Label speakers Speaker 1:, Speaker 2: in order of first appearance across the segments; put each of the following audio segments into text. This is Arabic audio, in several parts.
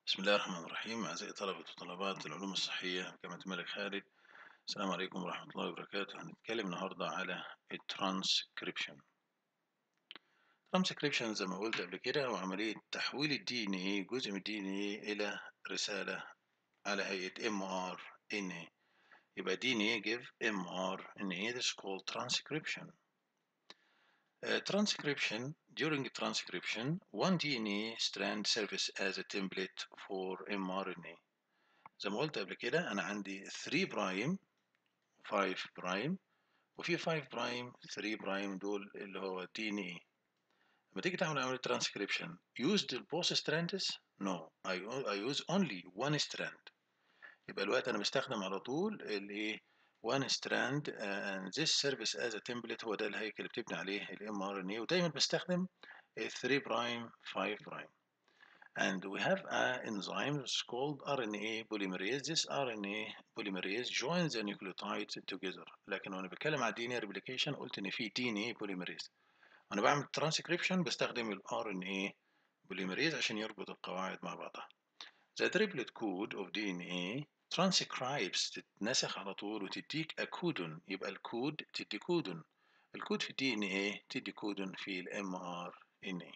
Speaker 1: بسم الله الرحمن الرحيم. أعزائي طلبة وطلبات العلوم الصحية جامعة الملك خالد، السلام عليكم ورحمة الله وبركاته. هنتكلم النهاردة على الترانسكريبشن. الترانسكريبشن زي ما قلت قبل كده هو عملية تحويل الدي ان ايه، جزء من الدي ان ايه إلى رسالة على هيئة ام ار ان ايه. يبقى دي ان ايه give mRNA. This is called transcription. Transcription. During transcription, one DNA strand serves as a template for mRNA. زي ما قلت قبل كده أنا عندي 3 برايم 5 برايم وفي 5 برايم 3 برايم، دول اللي هو دي ان ايه. لما تيجي تعمل عملية ترانسكريبشن use the both strands. No, I use only one strand. يبقى الوقت أنا بستخدم على طول الايه one strand and this serves as a template. هو ده الهيكل اللي بتبني عليه الام ار ان ايه، ودايما بستخدم 3 برايم 5 برايم. And we have an enzyme that's called RNA polymerase. This RNA polymerase joins the nucleotides together. لكن وانا بتكلم على DNA replication قلت ان في DNA polymerase. وانا بعمل transcription بستخدم ال RNA polymerase عشان يربط القواعد مع بعضها. The triplet code of DNA transcribes تتنسخ على طول وتديك a codon. يبقى الكود تدي كودون. الكود في DNA تدي كودون في ال mRNA.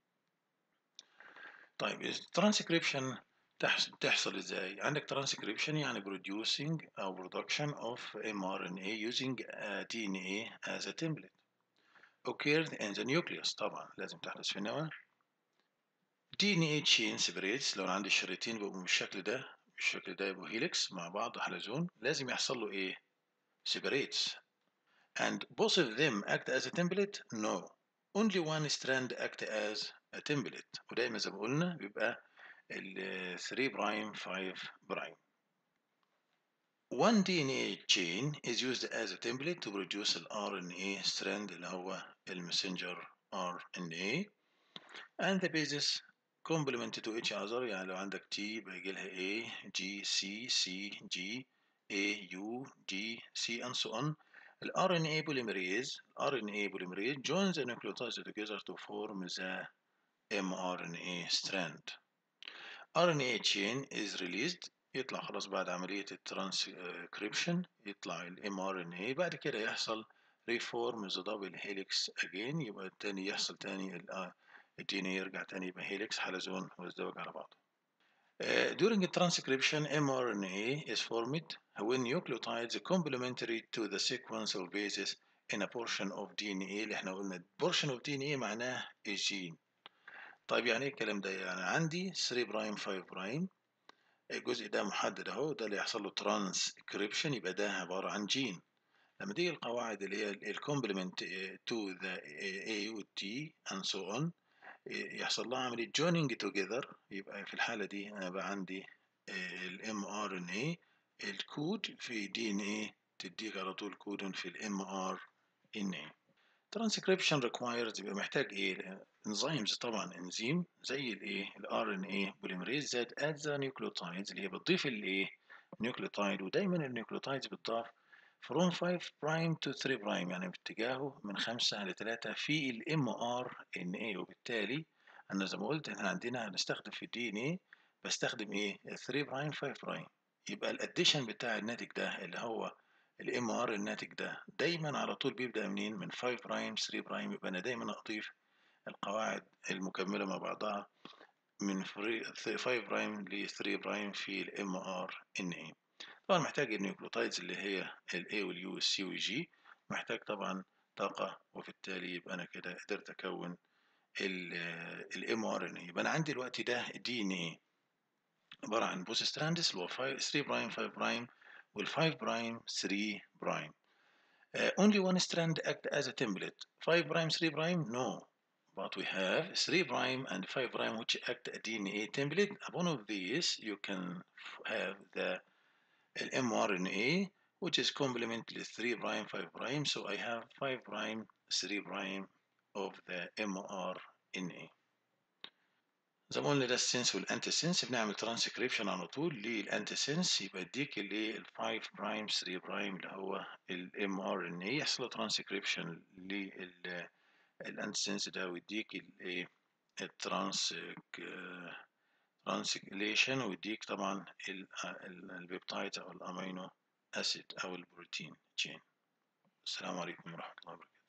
Speaker 1: طيب الترانسكريبشن تحصل ازاي؟ عندك ترانسكريبشن يعني producing او production of mRNA using DNA as a template occurred in the nucleus. طبعا لازم تحدث في النواة. DNA chain separates. لو أنا عندي الشريطين بيبقوا بالشكل ده يبقوا هيليكس مع بعض حلزون، لازم يحصل له ايه؟ separates. And both of them act as a template? No. Only one strand act as a template. ودايما زي ما قلنا بيبقى ال 3 برايم 5 برايم. One DNA chain is used as a template to produce ال RNA strand اللي هو المسنجر RNA and the bases complement to each other. يعني لو عندك T بيجي لها A G C C G A U G C and so on. ال RNA polymerase joins the nucleotides together to form the mRNA strand. RNA chain is released. يطلع خلاص بعد عملية الترانسكريبشن يطلع ال mRNA. بعد كده يحصل reform the double helix again. يبقى التاني يحصل تاني ال DNA يرجع تاني يبقى helix حلزون ويزدوج على بعضه. During the transcription, mRNA is formed when nucleotides complementary to the sequential bases in a portion of DNA. اللي احنا قلنا portion of DNA معناه الجين. طيب يعني ايه الكلام ده؟ يعني عندي 3 برايم 5 برايم، الجزء ده محدد اهو، ده اللي يحصل له ترانسكريبشن، يبقى ده عبارة عن جين. لما تيجي القواعد اللي هي الكومبلمنت تو ذا A والتي and so on يحصل لها عملية joining together. يبقى في الحالة دي أنا بقى عندي ال mRNA الكود في DNA تديك على طول كودون في ال mRNA. Transcription requires يبقى محتاج ايه؟ enzymes. طبعا انزيم زي الايه ال RNA polymerase that adds the nucleotides اللي هي بتضيف الايه nucleotide. ودايما النيوكليوتايدز بتضاف from 5 prime to 3 prime، يعني باتجاهه من 5 ل 3 في ال mRNA. وبالتالي انا زي ما قلت احنا عندنا هنستخدم في الدي ان ايه بستخدم ايه 3 برايم 5 برايم. يبقى الاديشن بتاع الناتج ده اللي هو الام ار الناتج ده دايما على طول بيبدأ منين؟ من 5 برايم 3 برايم. يبقى انا دايما اضيف القواعد المكملة مع بعضها من 5 برايم ل 3 برايم في الام ار ان اي. طبعا محتاج النيوكليوتايدز اللي هي الاي واليو والسي والجي، محتاج طبعا طاقة، وبالتالي يبقى انا كده قدرت اكون الام ار ان اي. يبقى انا عندي الوقت ده دي ان ايه عبارة عن بوث ستراندز اللي هو 3 برايم 5 برايم وال 5 برايم 3 برايم. Only one strand act as a template. 5 prime, 3 prime? No. But we have 3 prime and 5 prime which act a DNA template. Upon of these, you can have the mRNA which is complementary 3 prime, 5 prime. So I have 5 prime, 3 prime of the mRNA. زي ما قلنا ده السنس والانتي سنس، بنعمل ترانسكريبشن على طول للانتي سنس، يبقى يديك اللي ال 5 برايم 3 برايم اللي هو الام ار ان اي، يحصل ترانسكريبشن للانتي سنس ده ويديك الايه الترانس ترانسليشن ويديك طبعا البيبتايد او الامينو اسيد او البروتين تشين. السلام عليكم ورحمة الله وبركاته.